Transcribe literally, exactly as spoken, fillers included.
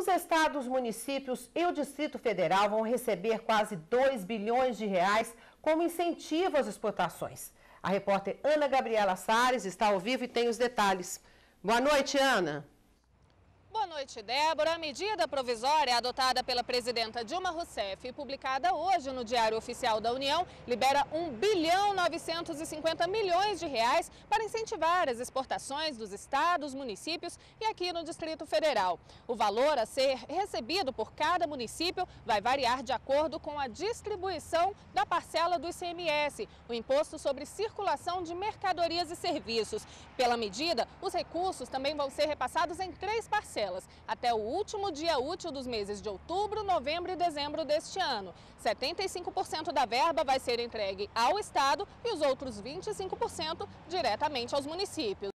estados, municípios e o Distrito Federal vão receber quase dois bilhões de reais como incentivo às exportações. A repórter Ana Gabriela Salles está ao vivo e tem os detalhes. Boa noite, Ana. Boa noite, Débora. A medida provisória adotada pela presidenta Dilma Rousseff e publicada hoje no Diário Oficial da União libera um bilhão novecentos e cinquenta milhões de reais para incentivar as exportações dos estados, municípios e aqui no Distrito Federal. O valor a ser recebido por cada município vai variar de acordo com a distribuição da parcela do I C M S, o Imposto sobre Circulação de Mercadorias e Serviços. Pela medida, os recursos também vão ser repassados em três parcelas, até o último dia útil dos meses de outubro, novembro e dezembro deste ano. setenta e cinco por cento da verba vai ser entregue ao Estado e os outros vinte e cinco por cento diretamente aos municípios.